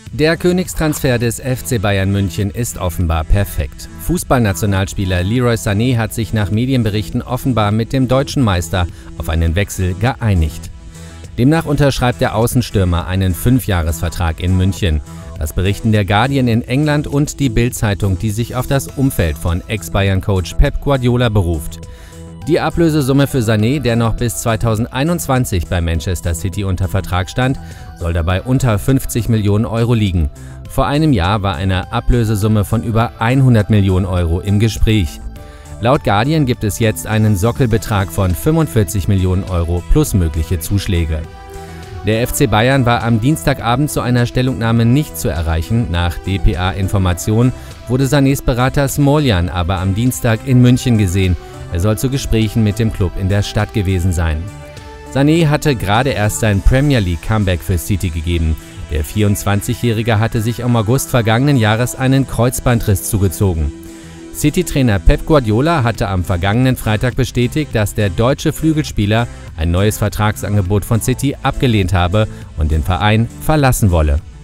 Der Königstransfer des FC Bayern München ist offenbar perfekt. Fußballnationalspieler Leroy Sané hat sich nach Medienberichten offenbar mit dem deutschen Meister auf einen Wechsel geeinigt. Demnach unterschreibt der Außenstürmer einen 5-Jahres-Vertrag in München. Das berichten der Guardian in England und die Bild-Zeitung, die sich auf das Umfeld von Ex-Bayern-Coach Pep Guardiola beruft. Die Ablösesumme für Sané, der noch bis 2021 bei Manchester City unter Vertrag stand, soll dabei unter 50 Millionen Euro liegen. Vor einem Jahr war eine Ablösesumme von über 100 Millionen Euro im Gespräch. Laut Guardian gibt es jetzt einen Sockelbetrag von 45 Millionen Euro plus mögliche Zuschläge. Der FC Bayern war am Dienstagabend zu einer Stellungnahme nicht zu erreichen. Nach dpa-Informationen wurde Sanés Berater Smoljan aber am Dienstag in München gesehen. Er soll zu Gesprächen mit dem Club in der Stadt gewesen sein. Sané hatte gerade erst sein Premier League Comeback für City gegeben. Der 24-Jährige hatte sich im August vergangenen Jahres einen Kreuzbandriss zugezogen. City-Trainer Pep Guardiola hatte am vergangenen Freitag bestätigt, dass der deutsche Flügelspieler ein neues Vertragsangebot von City abgelehnt habe und den Verein verlassen wolle.